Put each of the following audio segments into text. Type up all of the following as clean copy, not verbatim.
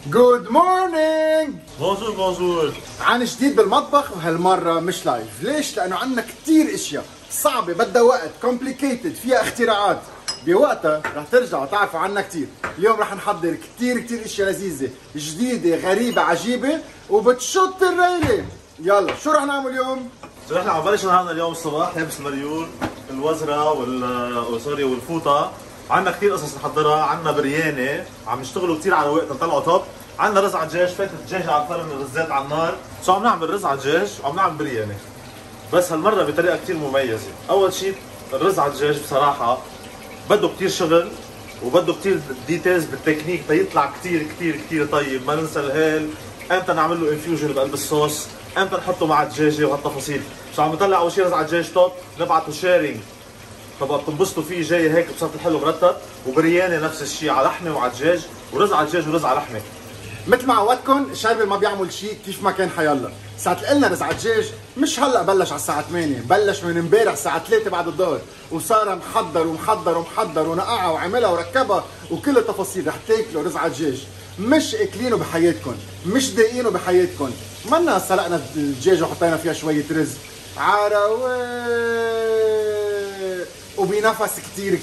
جود مورنينج. بونجور. عن جديد بالمطبخ وهالمره مش لايف. ليش؟ لانه عندنا كثير اشياء صعبه بدها وقت، كومبليكيتد، فيها اختراعات. بوقتها رح ترجعوا تعرفوا عنا كثير. اليوم رح نحضر كثير اشياء لذيذه جديده غريبه عجيبه وبتشط الريله. يلا شو رح نعمل اليوم؟ نحن عم بلش نهارنا اليوم الصباح لابس المريول، الوزره والفوطه. عندنا كثير قصص نحضرها، عندنا برياني عم نشتغلوا كثير على وقت نطلعوا توب، عندنا رز على دجاج، فاتت الدجاج على الفرن، الرزات على النار، سو عم نعمل رز على دجاج وعم نعمل برياني. بس هالمره بطريقه كثير مميزه. اول شيء الرز على الدجاج بصراحه بده كثير شغل وبده كثير ديتيلز بالتكنيك تيطلع كثير طيب. ما ننسى الهيل، امتى نعمل له انفيوجن بقلب الصوص، امتى نحطه مع الدجاجه وهالتفاصيل. سو عم نطلع اول شيء رز على الدجاج توب، نبعته شيرنج طبعا بتنبسطوا فيه، جاي هيك بصفة حلو مرتب. وبرياني نفس الشيء على لحمه وعلى دجاج، ورز على دجاج ورز على لحمه. مثل ما عودتكم شاربل ما بيعمل شيء كيف ما كان حيلا. ساعة قلنا رز على الدجاج مش هلا بلش على الساعة 8، بلش من امبارح الساعة 3 بعد الظهر، وصار محضر ونقعها وعملها وركبها وكل التفاصيل. رح تاكلوا رز على الدجاج مش اكلينه بحياتكم، مش دايقينه بحياتكم. منا سلقنا الدجاج وحطينا فيها شوية رز عراوي وبنفس كثير.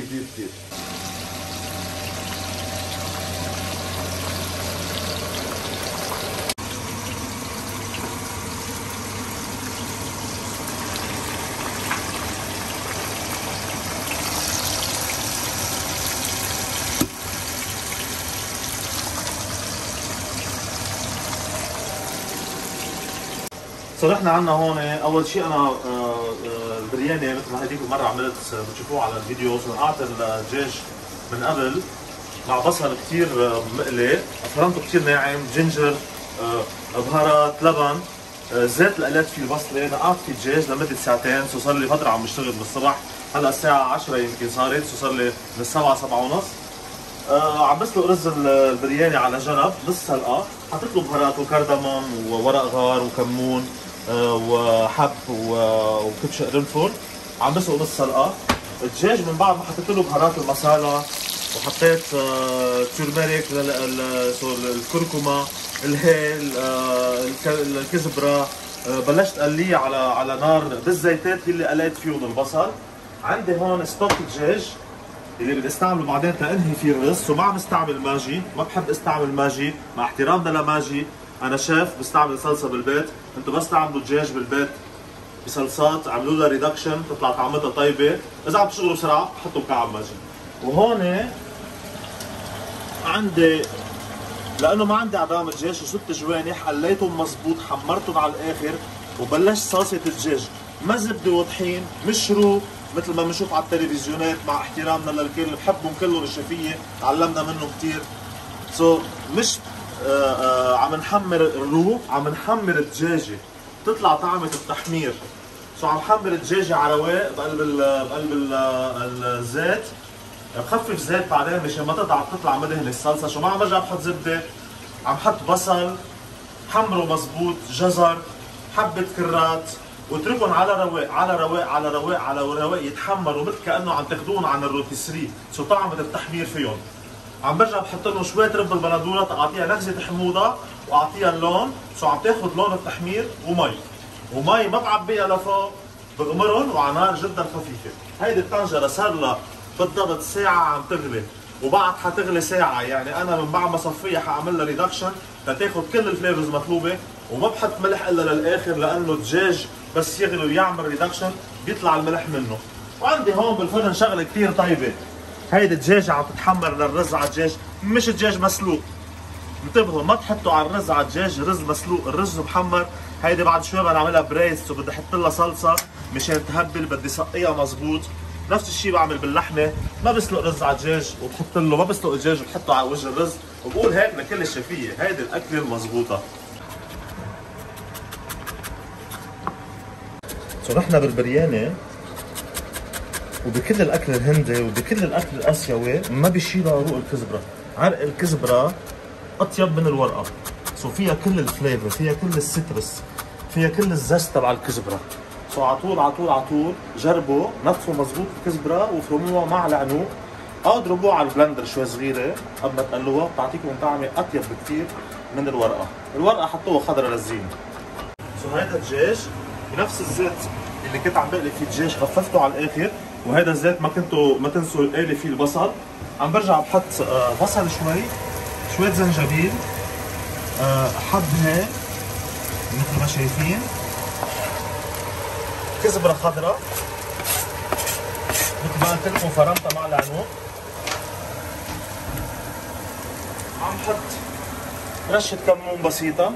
صرحنا عنا هون. اول شيء انا البرياني مثل ما هذيك المره عملت بتشوفوه على الفيديوز، نقعت الدجاج من قبل مع بصل كثير مقلي، فرمته كثير ناعم، جنجر، بهارات، لبن، زيت لقلت فيه البصله، نقعت فيه الدجاج لمده ساعتين. صار لي فتره عم بشتغل بالصبح، هلا الساعه 10 يمكن صارت، صار لي من 7 7:30. عم بسلق رز البرياني على جنب نص سلقه، حطيت له بهارات وكردمون وورق غار وكمون وحب وكبشه قرنفل. عم بسلق نص سلقه. الدجاج من بعد ما حطيت له بهارات المصالة وحطيت تورميريك، الكركمه، الهيل، الكزبره، بلشت قليه على نار بالزيتات اللي قليت فيهم البصل. عندي هون ستوك دجاج اللي بدي استعمله بعدين تنهي فيه الرز، وما عم استعمل ماجي، ما بحب استعمل ماجي، مع احترامنا لماجي، انا شيف بستعمل صلصه بالبيت، انتم بس تعملوا دجاج بالبيت بصلصات، عملوا لها ريدكشن تطلع طعمتها طيبه، اذا عم تشتغلوا بسرعه حطوا مكعب ماجي. وهون عندي لانه ما عندي عظام دجاج وست جوانح، قليتهم مزبوط، حمرتهم على الاخر، وبلشت صلصه الدجاج، ما زبده وطحين، مش رو مثل ما بنشوف على التلفزيونات. مع احترامنا للكل بحبهم كلهم الشفيه، تعلمنا منهم كثير. مش عم نحمر الرو، عم نحمر الدجاجه تطلع طعمه التحمير. عم نحمر الدجاجه على رواق بقلب الزيت، بخفف زيت بعدين مشان ما تطلع مدهن الصلصه. ما عم برجع بحط زبده، عم حط بصل حمره مزبوط، جزر، حبه كرات، واتركهم على رواق يتحمروا مثل كانه عم تاخذون عن الروتيسري، طعمه التحمير فيهم. عم برجع بحط لهم شويه رب البندوره تعطيها نكهه حموضه واعطيها اللون، عم تاخذ لون التحمير. ومي ما بعبيها لفوق، بغمرهم وعلى نار جدا خفيفه. هيدي الطنجره صار لها بالضبط ساعه عم تغلي، وبعد حتغلي ساعه، يعني انا من بعد ما صفيها حاعمل لها ريدكشن تاخذ كل الفليفرز المطلوبه. وما بحط ملح الا للاخر، لانه الدجاج بس يغلي ويعمل ريدكشن بيطلع الملح منه. وعندي هون بالفرن شغله كثير طيبه، هيدي الدجاجه عم تتحمر للرز على الدجاج، مش دجاج مسلوق. انتبهوا ما تحطوا على الرز على الدجاج رز مسلوق، الرز محمر. هيدي بعد شوي بدي اعملها بريست وبدي احط لها صلصه مشان تهبل، بدي سقيها مزبوط. نفس الشيء بعمل باللحمه، ما بسلق رز على الدجاج وبحط له، ما بسلق الدجاج وبحطه على وجه الرز، وبقول هيك لكل الشفيه، هيدي الاكله المضبوطه. نحن بالبرياني وبكل الاكل الهندي وبكل الاكل الاسيوي ما بيشيلوا عروق الكزبره. عرق الكزبره اطيب من الورقه، فيها كل الفليفر، فيها كل السيترس، فيها كل الزست تبع الكزبره. على طول جربوا، نظفوا مزبوط الكزبره وفرموها مع العنوق اضربوه على البلندر شوي صغيره قبل ما تقلوها، بتعطيكم طعمه اطيب بكثير من الورقه. الورقه حطوها خضرا للزينه. هيدا الدجاج بنفس الزيت اللي كنت عم بقلي فيه الدجاج خففته على الاخر، وهيدا الزيت ما تنسوا قالي فيه البصل. عم برجع بحط بصل شوي، شويه زنجبيل، حب هيل مثل ما شايفين، كزبره خضراء مثل ما قلت لكم فرمتها مع العنب. عم حط رشه كمون بسيطه،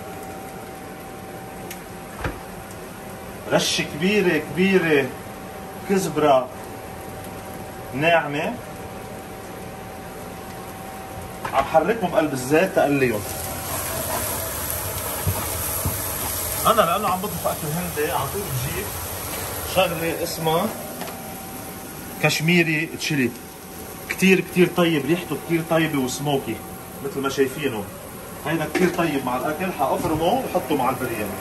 رشه كبيره كزبره ناعمه. عم حركهم بقلب الزيت تقليهم. انا لانه عم بطبخ اكل هندي على طول بجيب شغله اسمها كشميري تشيلي، كثير طيب، ريحته كثير طيبه وسموكي مثل ما شايفينه. هيدا كثير طيب مع الاكل، حافرمه وحطه مع البرياني.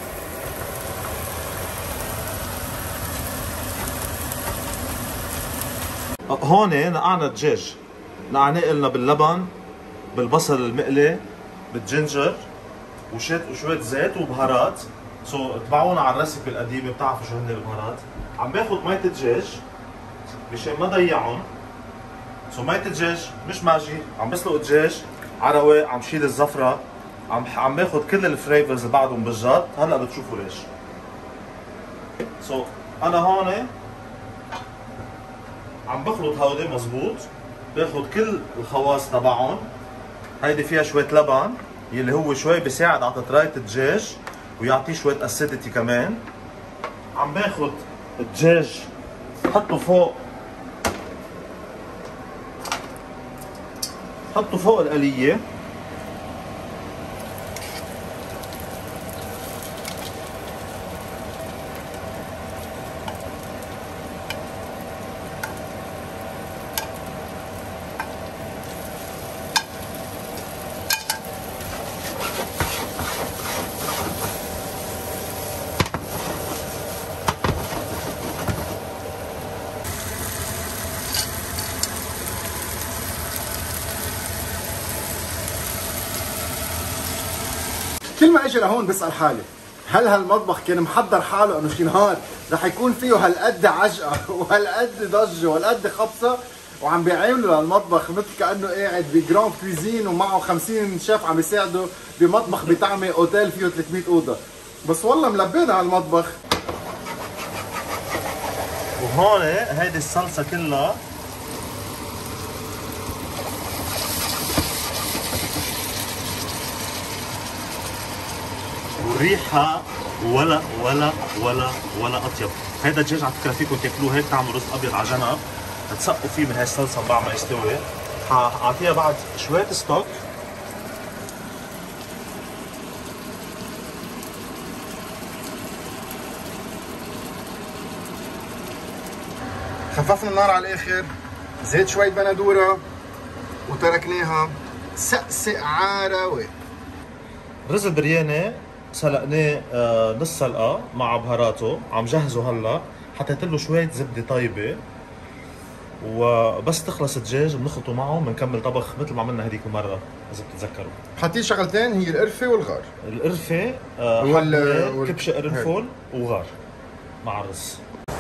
هون نقعنا الدجاج، نقعناه قلنا باللبن، بالبصل المقلي، بالجنجر، وشوية زيت وبهارات. تبعونا على الريسيبي القديمة بتعرفوا شو هن البهارات. عم باخذ مية الدجاج مشان ما ضيعهم. مية الدجاج مش ماجي، عم بسلق الدجاج على رواق، عم شيل الزفرة، عم باخذ كل الفليفرز اللي بعدهم بالجات. هلا بتشوفوا ليش. انا هون عم بخلط هودي مزبوط، باخذ كل الخواص تبعهم. هيدي فيها شوية لبن يلي هو شوي بيساعد على تطرية الدجاج ويعطيه شوية اسيديتي كمان. عم باخذ الدجاج حطه فوق القلية. كل ما اجي لهون بسأل حالي، هل هالمطبخ كان محضر حاله انه شي نهار رح يكون فيه هالقد عجقه وهالقد ضجه وهالقد خبصه، وعم بيعاملوا للمطبخ مثل كانه قاعد بجراند كويزين ومعه 50 شيف عم يساعده بمطبخ بطعمه اوتيل فيه 300 اوضه. بس والله ملبينا هالمطبخ. وهون هيدي الصلصه كلها وريحها ولا اطيب. هيدا الدجاج على فكره فيكم تاكلوه هيك، تعملوا رز ابيض على جنب، تسقوا فيه من هاي الصلصه بعد ما يستوي. حاعطيها بعد شويه ستوك. خففنا النار على الاخر، زيت شوي بندوره وتركناها سقسق عراوي. رز البرياني سلقناه نص سلقه مع بهاراته، عم جهزه هلا. حطيت له شويه زبده طيبه، وبس تخلص الدجاج بنخلطه معه بنكمل طبخ مثل ما عملنا هذيك المره اذا بتتذكروا. حاطين شغلتين هي القرفه والغار. القرفه كبشه قرنفل وغار مع الرز.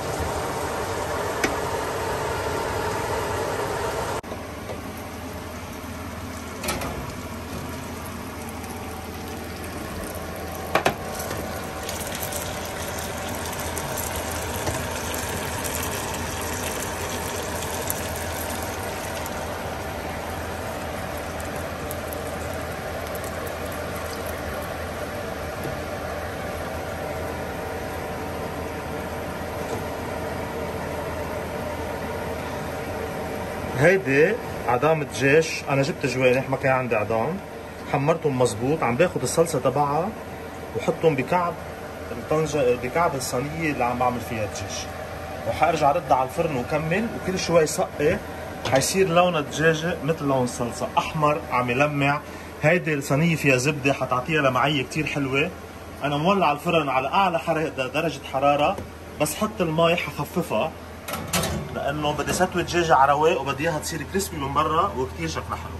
هيدي عظام دجاج، انا جبت جوانح ما كان عندي عظام، حمرتهم مزبوط. عم باخذ الصلصه تبعها وحطهم بكعب الطنجره، بكعب الصينيه اللي عم بعمل فيها الدجاج، وحارجع ردها على الفرن وكمل. وكل شوي صقي حيصير لون الدجاجه مثل لون الصلصه، احمر عم يلمع. هيدي الصينيه فيها زبده حتعطيها لمعيه كثير حلوه. انا مولع الفرن على اعلى درجه حراره، بس حط المي حخففها لانه بدي ستوي الدجاجه على رواق وبدي اياها تصير كريسبي من برا وكثير شكلها حلو.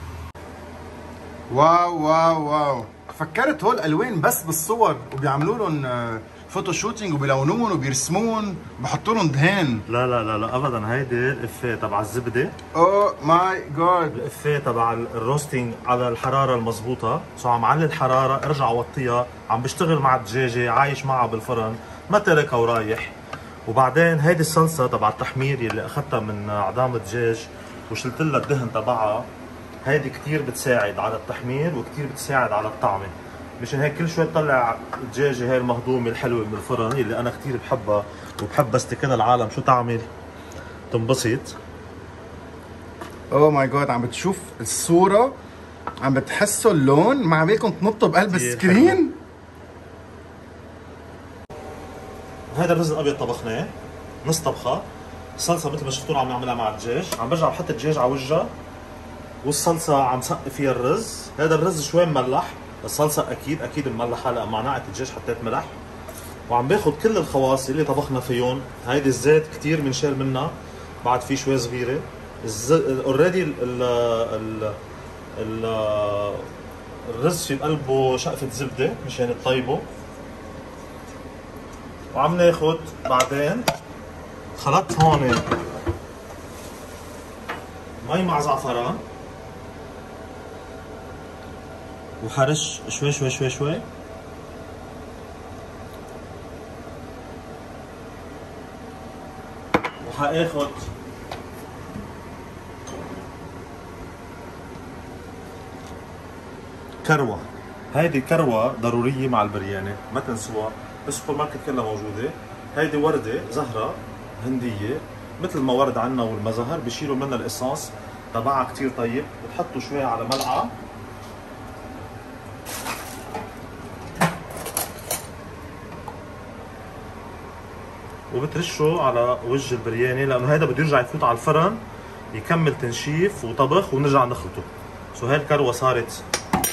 واو واو واو، فكرت هول الالوان بس بالصور وبيعملوا لهم فوتو شوتينج وبيلونون وبيرسمون بحطوا لهم دهان. لا لا لا لا ابدا، هيدي الافيه تبع الزبده. اوه ماي جاد. الافيه تبع الروستينج على الحراره المضبوطه، سو عم علي الحراره ارجع وطيها، عم بشتغل مع الدجاجه عايش معها بالفرن ما تركها ورايح. وبعدين هيدي الصلصه تبع التحمير اللي اخذتها من عظام الدجاج وشلت لها الدهن تبعها، هيدي كثير بتساعد على التحمير وكثير بتساعد على الطعمه. مشان هيك كل شوي بطلع الدجاجه هاي المهضومه الحلوه من الفرن اللي انا كثير بحبها وبحب بس كده العالم شو تعمل تنبسط. اوه ماي جاد، عم بتشوف الصوره، عم بتحسوا اللون، ما عم بالكم تنطوا بقلب السكرين. هذا الرز الابيض طبخناه نص طبخه، الصلصه مثل ما شفتوا عم نعملها مع الدجاج، عم برجع بحط الدجاج على وجهها والصلصه عم سقي فيها الرز. هذا الرز شوي مملح، الصلصه اكيد مملحه لان مع نقعه الدجاج حطيت ملح. وعم باخذ كل الخواص اللي طبخنا فيهم، هيدي الزيت كثير بنشال منها بعد في شوي صغيره. اوريدي الرز في بقلبه شقفه زبده مشان تطيبه. وعم ناخذ بعدين خلطت هون مي مع زعفران وحرش شوي شوي شوي شوي، وحاخذ كروه. هيدي كروه ضروريه مع البرياني ما تنسوها، بالسوبر ماركت كلها موجوده. هيدي ورده زهره هنديه مثل ما ورد عنا والمزهر، بشيلوا منها الاساس تبعها كثير طيب، بتحطوا شوي على ملعقه وبترشوا على وجه البرياني، لانه هذا بده يرجع يفوت على الفرن يكمل تنشيف وطبخ ونرجع نخلطه. سو هاي الكروه صارت.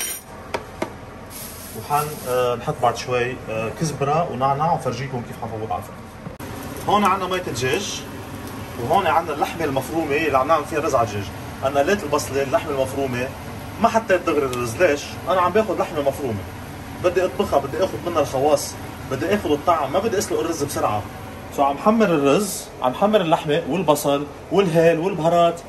وحن نحط بعد شوي كزبره ونعناع وفرجيكم كيف حنفوت على الفرن. هون عندنا مية الدجاج، وهون عندنا اللحمه المفرومه اللي عم نعمل فيها رز على الدجاج. انا قليت البصله اللحمه المفرومه ما حطيت دغري الرز، ليش؟ انا عم باخذ لحمه مفرومه بدي اطبخها، بدي اخذ منها الخواص، بدي اخذ الطعم، ما بدي اسلق الرز بسرعه. سو عم حمر الرز، عم حمر اللحمه والبصل والهيل والبهارات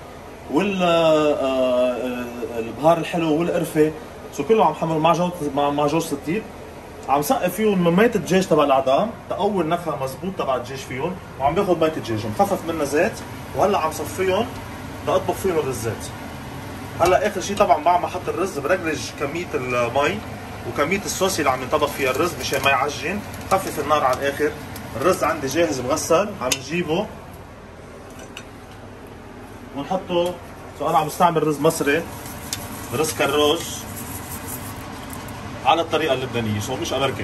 والبهار الحلو والقرفه، سو كله عم حمر مع جوز الطيب. عم سقف فيهم من مية الدجاج تبع العظام تقوي النكهه مزبوط تبع الدجاج فيهم، وعم باخذ مية الدجاج مخفف منها زيت، وهلا عم صفيهم لاطبخ فيهم الرزات. هلا اخر شيء طبعا بعد ما احط الرز برجلج كميه المي وكميه الصوص اللي عم ينطبخ فيها الرز مشان ما يعجن، خفف النار على الاخر. الرز عندي جاهز مغسل، عم نجيبه ونحطه. انا عم استعمل رز مصري، رز كروج على الطريقه اللبنانيه، سو مش امريكان.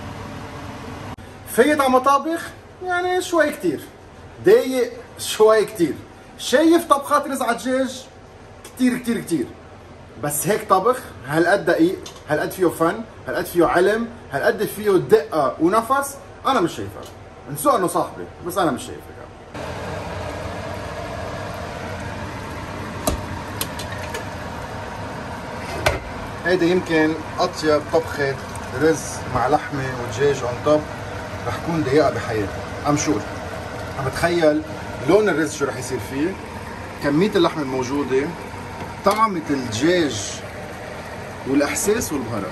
فايت على مطابخ يعني شوي كتير، ضايق شوي كتير، شايف طبخات رز على دجاج كتير كتير كتير، بس هيك طبخ هالقد دقيق، هالقد فيه فن، هالقد فيه علم، هالقد فيه دقه ونفس، انا مش شايفها. انسوا انه صاحبي، بس انا مش شايفها. هيدي يمكن اطيب طبخه رز مع لحمه ودجاج اون توب رح تكون ضيقه بحياتي، ام شور. عم بتخيل لون الرز شو رح يصير فيه، كميه اللحمه الموجوده، طعمه الدجاج والاحساس والبهارات.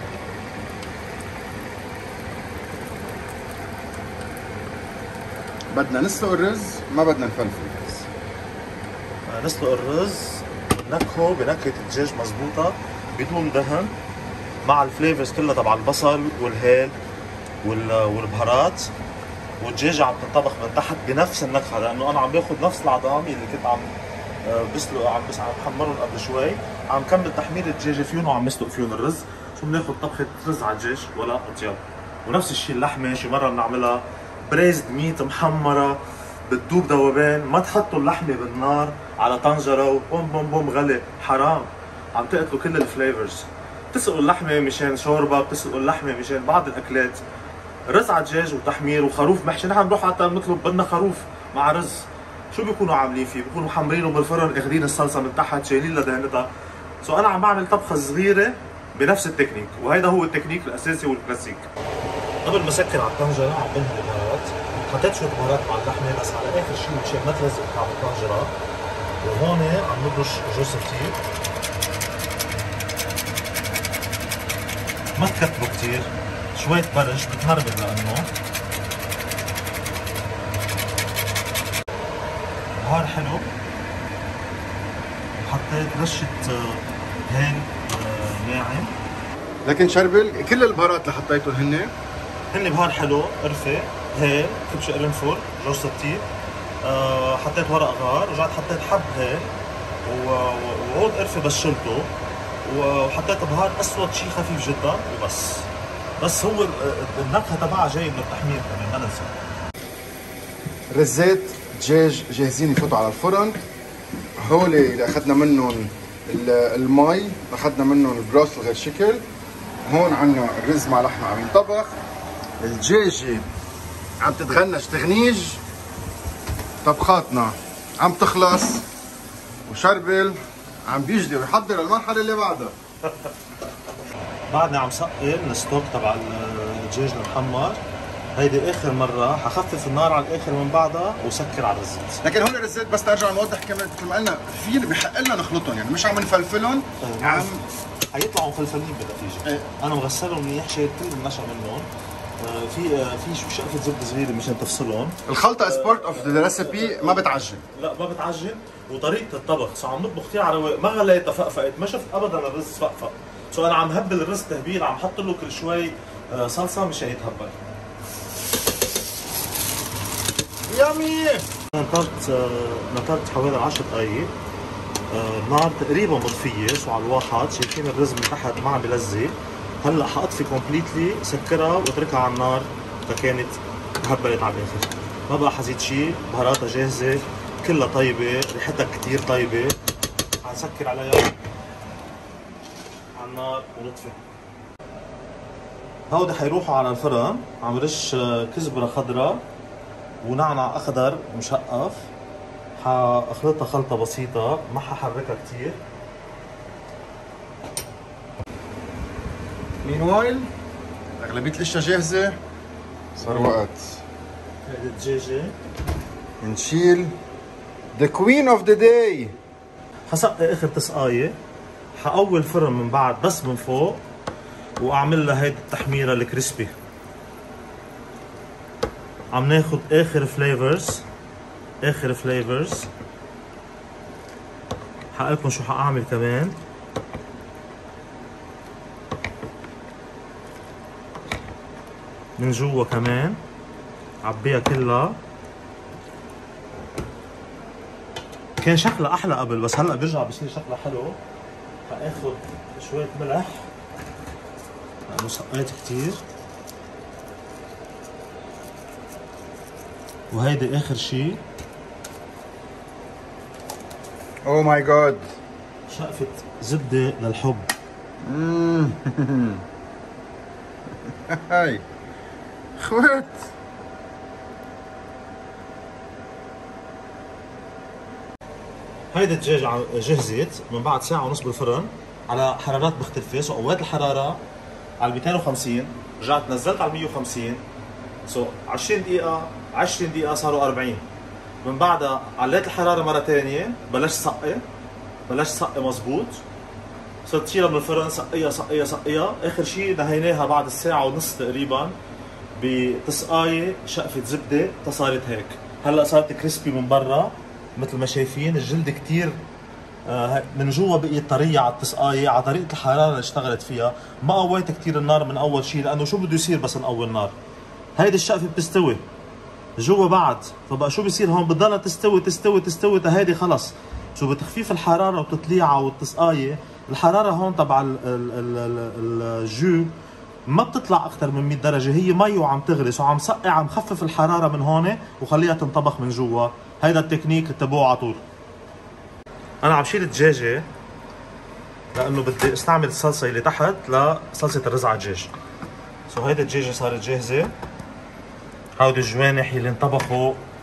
بدنا نسلق الرز، ما بدنا نفلفل الرز. نسلق الرز نكهه بنكهه الدجاج مزبوطه بدون دهن، مع الفليفرز كلها تبع البصل والهيل والبهارات، والدجاجه عم تنطبخ من تحت بنفس النكهه، لانه انا عم باخذ نفس العظام اللي كنت عم بسلق، عم حمرهم قبل شوي، عم كمل تحمير الدجاجه فيهم وعم نسلق فيهم الرز. شو بناخذ طبخه رز على الدجاج ولا اطيب. ونفس الشيء اللحمه، شي مره بنعملها بريزد ميت محمره بتدوب ذوبان، ما تحطوا اللحمه بالنار على طنجره وبوم بوم بوم غلي، حرام، عم تقتلوا كل الفليفرز. بتسلقوا اللحمه مشان شوربه، بتسلقوا اللحمه مشان بعض الاكلات. رز على دجاج وتحمير وخروف محشي، نحن بنروح حتى بنطلب بدنا خروف مع رز، شو بيكونوا عاملين فيه؟ بيكونوا محمرينه بالفرن، اخذين الصلصه من تحت شايلين لها دهنتها. سو انا عم بعمل طبخه صغيره بنفس التكنيك، وهيدا هو التكنيك الاساسي والكلاسيك. قبل ما اسكر على الطنجره عم بنهي البهارات، حطيت شويه بهارات مع اللحمه بس على اخر شيء مشان ما تلزق طعم الطنجره. وهون عم نبرش جوز الطيب، ما تكتروا كثير، شويه برش بتهربل لانه بهار حلو. وحطيت رشه هيل ناعم. لكن شربل كل البهارات اللي حطيتهم هن بهار حلو، قرفه، هيل، كبشه قرنفل، جوز الطيب، حطيت ورق غار، رجعت حطيت حب هيل وعود قرفه بس شلته، وحطيت بهار اسود شيء خفيف جدا وبس. بس هو النكهه تبعها جاي من التحمير كمان ما ننسى. رزات دجاج جاهزين يفوتوا على الفرن. هول اللي اخذنا منهم المي، اخذنا منهم البروس الغير شكل. هون عندنا الرز مع لحمه عم ينطبخ، الدجاجه عم تتغنج تغنيج، طبخاتنا عم تخلص، وشربل عم بيجري ويحضر المرحله اللي بعدها. بعدني عم سقل الستوك تبع الدجاج المحمر. هيدي اخر مره حخفف النار على الاخر من بعدها وسكر على الرزات. لكن هول الرزات بس ترجع نوضح كمان مثل ما قلنا في اللي بحق لنا نخلطهم، يعني مش عم نفلفلهم، عم حيطلعوا مفلفلين بالنتيجه. انا مغسلهم منيح، شايل كل النشا منهم. في شو شقفه زبده صغيره مشان تفصلهم. الخلطه از بارت اوف ذا ريسيبي، ما بتعجن. لا ما بتعجن، وطريقه الطبخ سو عم نطبخ كثير على رواق، ما غليتها فقفقت، ما شفت ابدا الرز فقفق. سو انا عم هبل الرز تهبيل، عم حط له كل شوي صلصه مشان يتهبل. يامي. نطرت حوالي 10 دقائق. النار تقريبا مطفيه، سو على الواحد شايفين الرز من تحت ما عم بلزق. هلا حاطفي كومبليتلي، سكرها واتركها على النار لكانت تهبلت على الاخر. ما بقى حزيد شيء، بهاراتها جاهزه، كلها طيبه، ريحتها كثير طيبه. حنسكر عليها على النار ونطفي. هودي حيروحوا على الفرن. عم رش كزبره خضراء ونعنع اخضر مشقف. حاخلطها خلطه بسيطه، ما ححركها كثير. مينوايل اغلبيه الاشياء جاهزه، صار وقت هيدي الدجاجه نشيل ذا كوين اوف ذا داي. حسقي اخر تسقايه، حقوي الفرن من بعد بس من فوق، واعمل لها هيدي التحميره الكريسبي. عم ناخذ اخر فليفرز. حقلكم شو حاعمل كمان. من جوا كمان عبيها كلها. كان شكلها احلى قبل بس هلا بيرجع بصير شكلها حلو. حاخذ شوية ملح لانه سقيت كثير، وهيدي اخر شيء. او ماي جاد، شقفة زبدة للحب. هاي خوات. هيدي الدجاج جهزت من بعد ساعة ونص بالفرن على حرارات مختلفة. سو اوقات الحرارة على 250، رجعت نزلت على 150. سو 20 دقيقة صاروا 40. من بعدها عليت الحرارة مرة ثانية، بلشت سقي مزبوط. صرت تشيلها من الفرن، سقيها. اخر شيء نهيناها بعد الساعة ونص تقريبا بتسقاية شقفة زبدة صارت هيك. هلا صارت كريسبي من برا مثل ما شايفين، الجلد كثير من جوا بقيت طرية على التسقاية، على طريقة الحرارة اللي اشتغلت فيها. ما قويت كثير النار من اول شيء، لانه شو بده يصير بس نقوي النار؟ هيدي الشقفة بتستوي جوا بعد، فبقى شو بيصير هون؟ بتضلها تستوي هيدي خلص. شو بتخفيف الحرارة وتطليعها والتسقاية، الحرارة هون تبع الجو ما بتطلع اكثر من 100 درجة، هي مي وعم تغلي. سو عم سقي، عم خفف الحرارة من هون وخليها تنطبخ من جوا. هيدا التكنيك اتبعوه على طول. انا عم شيل الدجاجة لانه بدي استعمل الصلصة اللي تحت لصلصة الرز على الدجاج. سو هيدي الدجاجة صارت جاهزة. هودي الجوانح اللي انطبخوا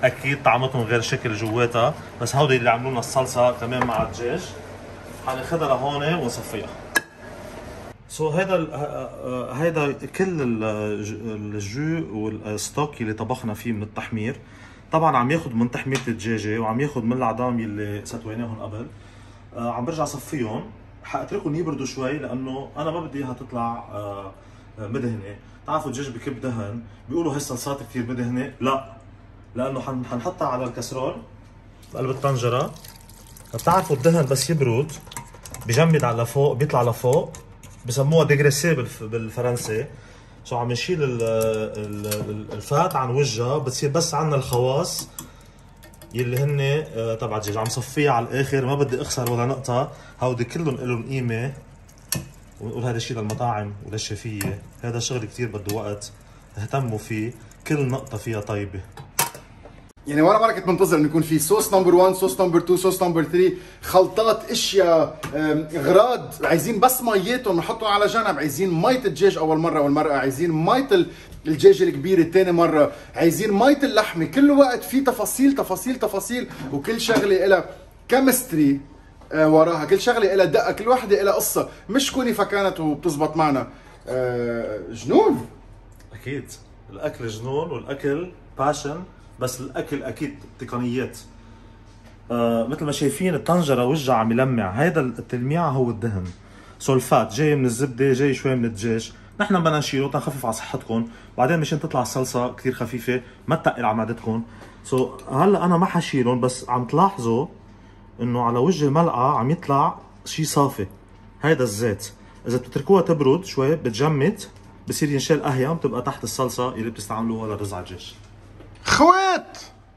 اكيد طعمتهم غير شكل جواتها، بس هودي اللي عملوا لنا الصلصه كمان مع الدجاج. حناخذها لهون ونصفيها. سو هيدا كل الجو والستوك اللي طبخنا فيه من التحمير. طبعا عم ياخذ من تحميره الدجاجه وعم ياخذ من العظام اللي ستويناهم قبل. عم برجع صفيهم، حاتركهم يبردوا شوي لانه انا ما بدي اياها تطلع مدهنه. بتعرفوا الدجاج بكب دهن، بيقولوا هاي الصلصات كثير مدهنه، لا، لانه حنحطها على الكسرول بقلب الطنجره. بتعرفوا الدهن بس يبرد بجمد على فوق، بيطلع لفوق، بسموها ديغريسي بالفرنسي. سو عم نشيل الفات عن وجهها، بتصير بس عنا الخواص يلي هن تبع الدجاج. عم صفيها على الاخر، ما بدي اخسر ولا نقطه. هودي كلهم لهم قيمه، ونقول هذا الشيء للمطاعم وللشفيه. هذا شغل كثير بده وقت، اهتموا فيه، كل نقطه فيها طيبه. يعني ولا مرة كنت منتظر انه يكون في صوص نمبر 1، صوص نمبر 2، صوص نمبر 3، خلطات، اشياء، اغراض. عايزين بس ميتهم نحطهم على جنب، عايزين مية الدجاج اول مرة والمرأة، عايزين مية الدجاج الكبيرة ثاني مرة، عايزين مية اللحمة. كل وقت في تفاصيل تفاصيل تفاصيل، وكل شغلة لها كيمستري وراها، كل شغلة لها دقة، كل وحدة لها قصة. مش كوني فكانت وبتزبط معنا. جنون. اكيد الاكل جنون، والاكل باشن، بس الاكل اكيد تقنيات. مثل ما شايفين الطنجره وجهها عم يلمع، هيدا التلميع هو الدهن. سولفات جاي من الزبده، جاي شوي من الدجاج. نحن بدنا نشيله تنخفف على صحتكم، بعدين مشان تطلع الصلصه كثير خفيفه ما تثقل على معدتكم. هلا انا ما حشيلهم، بس عم تلاحظوا انه على وجه الملقه عم يطلع شيء صافي، هيدا الزيت. اذا بتتركوها تبرد شوي بتجمد، بصير ينشال اهيم، بتبقى تحت الصلصه اللي بتستعملوها للرز على الدجاج. خوات،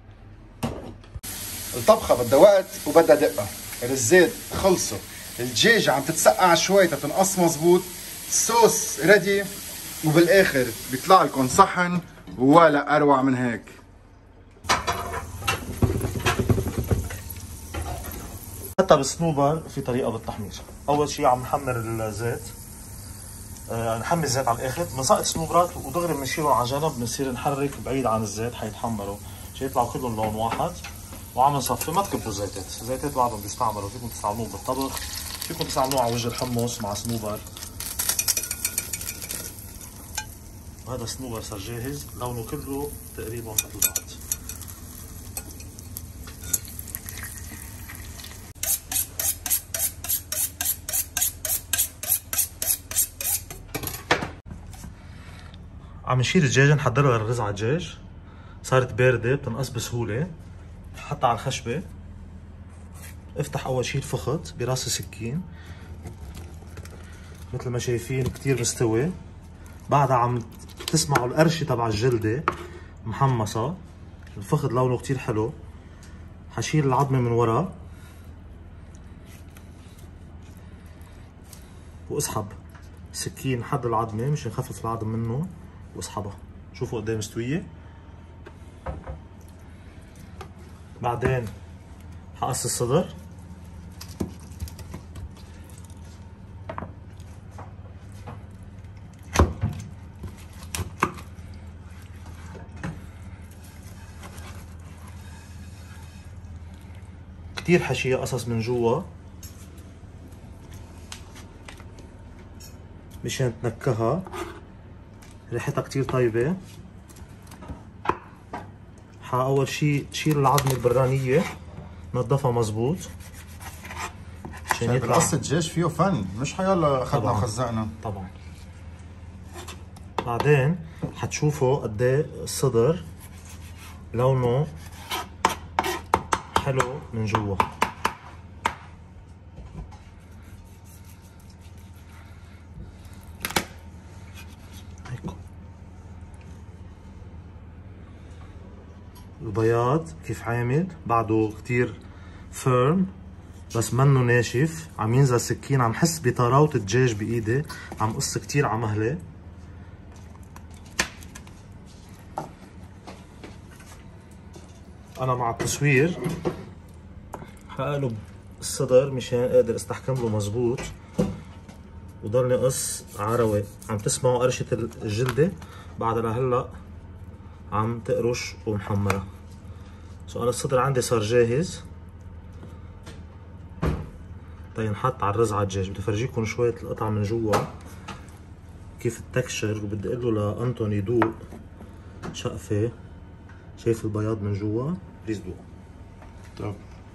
الطبخة بدها وقت وبدها دقة. الزيت خلصوا، الدجاجة عم تتسقع شوي تتنقص مزبوط، الصوص ريدي، وبالاخر بيطلع لكم صحن ولا اروع من هيك. حتى بالصنوبر في طريقه بالتحمير. اول شيء عم نحمر الزيت، نحمي الزيت على الاخر، بنسقط الصنوبرات ودغري بنشيلهم على جنب، بنصير نحرك بعيد عن الزيت حيتحمروا، عشان يطلعوا كلهم لون واحد. وعم نصفي، ما تكبوا الزيتات، الزيتات بعضهم بيستعملوا، فيكم تستعملوه بالطبخ، فيكم تستعملوه على وجه الحمص مع صنوبر. وهذا الصنوبر صار جاهز، لونه كله تقريبا مثل بعض. عم نشيل الدجاجة نحضرها للرز على الدجاج. صارت باردة بتنقص بسهولة. حطها على الخشبة. افتح أول شي الفخت براس السكين مثل ما شايفين كتير مستوي. بعدها عم تسمعوا القرشة تبع الجلدة محمصة. الفخد لونه كتير حلو. حشيل العظمة من ورا واسحب سكين حد العظمة مشان نخفف العظم منه واسحبها. شوفوا قد ايه مستوية. بعدين حقص الصدر. كتير حشية قصص من جوا مشان تنكهها، ريحتها كتير طيبة. أول شي تشيل العظمة البرانية نظفها مزبوط عشان يطلع. قصة الدجاج فيه فن، مش حيلا اخذنا وخزقنا. طبعا. بعدين حتشوفوا قد ايه الصدر لونه حلو من جوا. البياض كيف عامل بعده كتير فيرم بس منه ناشف. عم ينزل سكين، عم حس بطراوة الدجاج بايدي، عم قص كتير على مهله. انا مع التصوير حقلب الصدر مشان اقدر استحكم له مزبوط وضلني قص عروي. عم تسمعوا قرشة الجلدة بعد لهلا عم تقرش ومحمرة. انا الصدر عندي صار جاهز ينحط على الرز على الدجاج. بدي افرجيكم شويه القطعه من جوا كيف التكشر، وبدي اقول له لانطون يدوق شقفه. شايف البياض من جوا؟ بليز دوق. طب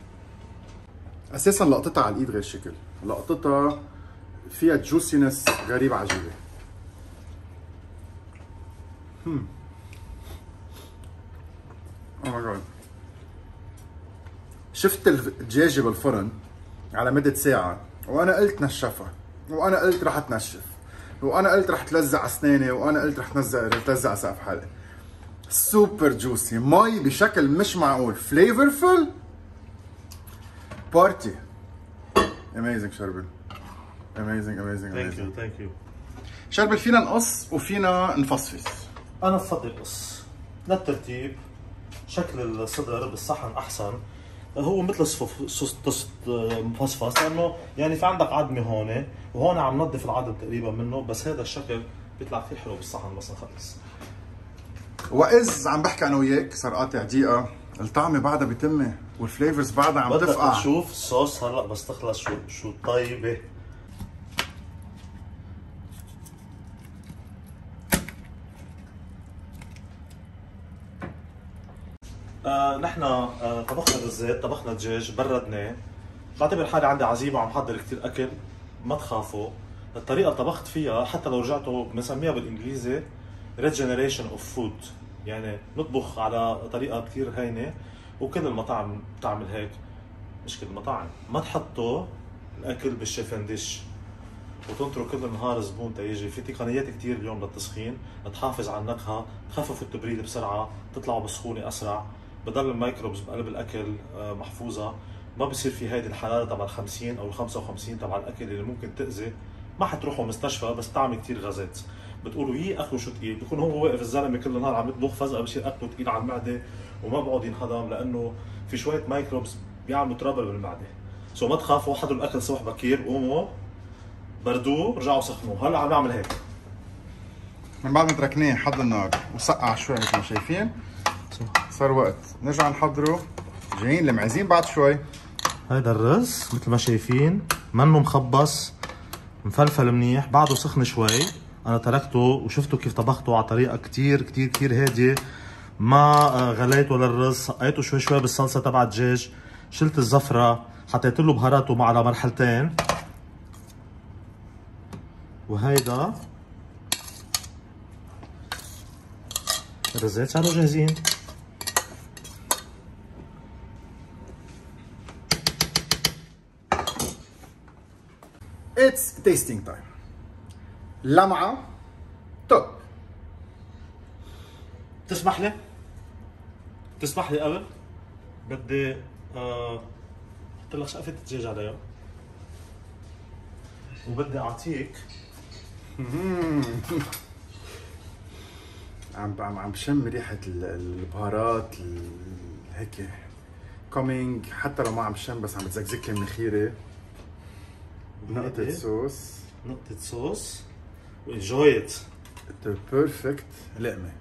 اساسا لقطتها على الايد غير شكل، لقطتها فيها جوسينس غريبه عجيبه. اوه ماي جاد. شفت الدجاجه بالفرن على مدة ساعة وانا قلت نشفها، وانا قلت رح تنشف، وانا قلت رح تلزق اسناني، وانا قلت رح تلزق سقف حلقي. سوبر جوسي، مي بشكل مش معقول، فليفرفul، بارتي. اميزنج شربل، اميزنج اميزنج اميزنج. ثانك يو. شربل فينا نقص وفينا نفصفص. انا بفضل قص للترتيب. شكل الصدر بالصحن احسن، هو مثل صوص مفصفص، لانه يعني في عندك عظمه هون وهون عم نضف العظم تقريبا منه، بس هذا الشكل بيطلع كثير حلو بالصحن بس نخلص. واذ عم بحكي انا وياك صار قاطع دقيقه، الطعمه بعدها بتمه والفليفرز بعدها عم تفقع. بدك تشوف الصوص هلا بس تخلص شو طيبه. نحن طبخنا الرزات، طبخنا الدجاج، بردناه. بعتبر حالي عندي عزيمه وعم حضر كثير اكل، ما تخافوا. الطريقه اللي طبخت فيها حتى لو رجعتوا بنسميها بالانجليزي regeneration of food، يعني نطبخ على طريقه كثير هينه، وكل المطاعم بتعمل هيك. مش كل المطاعم، ما تحطوا الاكل بالشيفنديش وتنطروا كل النهار زبون تيجي. في تقنيات كثير اليوم للتسخين تحافظ على النكهه، تخفف التبريد بسرعه، تطلعوا بسخونه اسرع، بضل الميكروبز بقلب الاكل محفوظه، ما بصير في هيدي الحراره تبع ال 50 او ال 55 تبع الاكل اللي ممكن تاذي. ما حتروحوا مستشفى بس تعمل كثير غازات. بتقولوا يي اكله شو ثقيل، بكون هو واقف الزلمه كل النهار عم يطبخ، فجاه بصير اكله ثقيل على المعده وما بقعد ينهضم، لانه في شويه ميكروبز بيعملوا ترابل بالمعده. سو ما تخافوا، حضروا الاكل الصبح بكير، قوموا بردوه رجعوا سخنوه. هلا عم نعمل هيك من بعد ما تركناه حد النار وسقع شوي مثل ما شايفين، صار وقت نرجع نحضره. جايين المعزين بعد شوي. هذا الرز مثل ما شايفين منه مخبص، مفلفل منيح، بعده سخن شوي. انا تركته وشفتوا كيف طبخته على طريقه كثير كثير كثير هاديه، ما غليته للرز، سقيته شوي شوي بالصلصه تبع الدجاج، شلت الزفره، حطيت له بهاراته على مرحلتين. وهيدا الرزات صاروا جاهزين. اتس تيستينج تايم. لمعه توب. تسمح لي قبل بدي احط لك شقفه دجاج عليها، وبدي اعطيك عم بشم ريحه البهارات هيك كومينج، حتى لو ما عم بشم بس عم بتزكزك لي مناخيري. نقطة صوص وانجوي ات. ذا بيرفكت لقمة.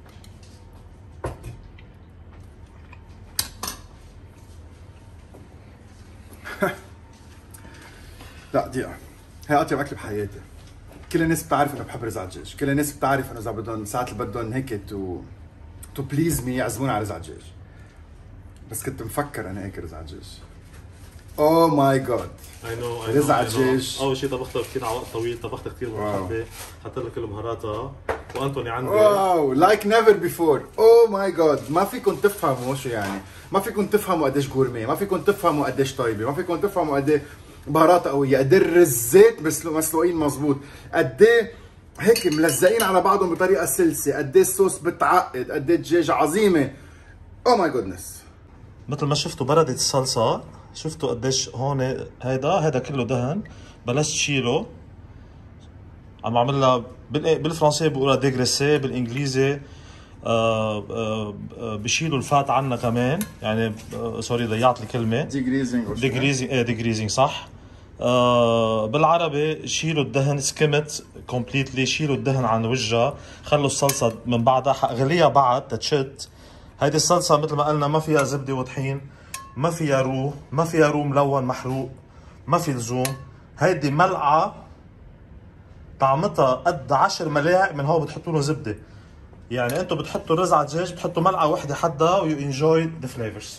لا دقيقة، هي أطيب أكل بحياتي. كل الناس بتعرف إنه بحب رزع الدجاج، كل الناس بتعرف إنه إذا بدهم ساعات اللي بدهم هيك تو بليز مي يعزموني على رزع الدجاج. بس كنت مفكر أنا آكل رزع الدجاج. اوه ماي جاد. رزع الدجاج. اول شيء طبخته كثير على وقت طويل، طبخت كثير بالحبه، حطيت لك كل بهاراتها، وانتوني عندي واو لايك نيفر بيفور. اوه ماي جاد، ما فيكم تفهموا شو يعني، ما فيكم تفهموا قديش غورمي، ما فيكم تفهموا قديش طيبه، ما فيكم تفهموا قديش بهارات قويه، قد ايه الرزات مسلوقين مزبوط، قد ايه هيك ملزقين على بعضهم بطريقه سلسه، قد ايه الصوص بتعقد، قد ايه الدجاج عظيمه. اوه ماي جودنس. مثل ما شفتوا بردت الصلصه، شفتوا قديش هون هيدا كله دهن، بلشت شيله. عم اعملها بالفرنسي بقولها ديغريسي، بالانجليزي بشيلوا الفات عنا كمان، يعني سوري ضيعت الكلمه. ديغريزنج صح. بالعربي شيلوا الدهن، سكمت كومبليتلي، شيلوا الدهن عن وجهها، خلوا الصلصه من بعدها غليها بعد تتشت. هيدي الصلصه مثل ما قلنا ما فيها زبده وطحين، ما فيها ما فيها رو ملون محروق، ما في لزوم. هيدي ملعقه طعمتها قد 10 ملاعق من هون بتحطوا له زبده. يعني انتم بتحطوا الرز على الدجاج بتحطوا ملعقه واحده حدها ويو انجوي ذا فليفرز.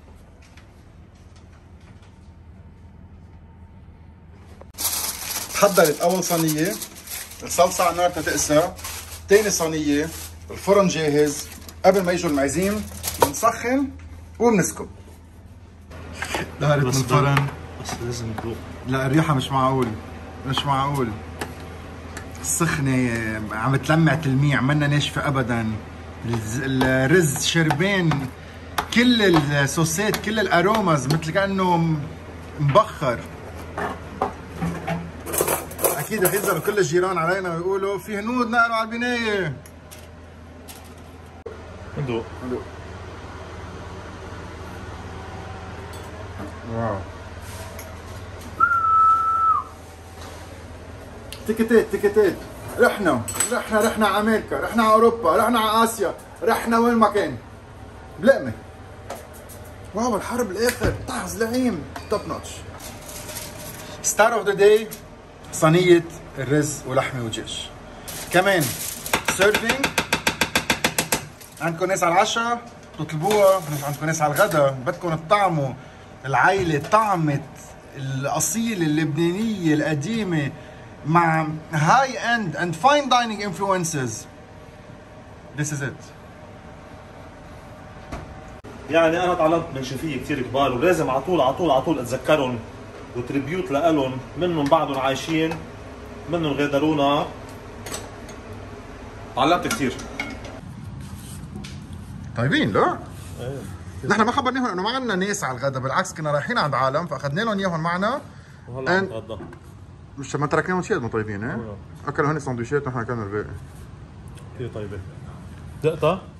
تحضرت اول صينيه، الصلصه على النار تتقسى، ثاني صينيه، الفرن جاهز. قبل ما يجوا المعازيم بنسخن وبنسكب. دارت من الفرن بس لازم تذوق. لا الريحه مش معقول، مش معقول. السخنه عم تلمع تلميع، منا ناشفه ابدا. الرز شربان كل الصوصات، كل الاروماز، مثل كانه مبخر. اكيد رح ينزلوا كل الجيران علينا ويقولوا في هنود نقلوا على البنايه. ندوق. واو. تيكتات. رحنا على امريكا، رحنا على اوروبا، رحنا على اسيا، رحنا وين ما كان. بلقمه. واو الحرب الاخر، طعز لعيم، توب نوتش. ستار اوف ذا داي، صينية الرز ولحمة ودجاج. كمان سيرفينج، عندكم ناس على العشاء تطلبوها، عندكم ناس على الغداء بدكم تطعموا العائلة طعمة الأصيلة اللبنانية القديمة مع هاي اند اند فاين دايننج انفلونسز. This is it. يعني انا تعلمت من شيفيه كثير كبار ولازم على طول اتذكرهم وتريبيوت لهم، منهم بعضهم عايشين، منهم غادرونا. تعلمت كثير. طيبين لا؟ ايه. نحن ما خبرناهم انه ما عندنا ناس على الغداء، بالعكس كنا رايحين عند عالم فاخذنا لهم اياهم معنا. وهلا عم نتغدى. مش ما تركناهم شيء قد ما طيبين. اكلوا هن سندويشات ونحن اكلنا الباقي. كثير طيبه. دقتها؟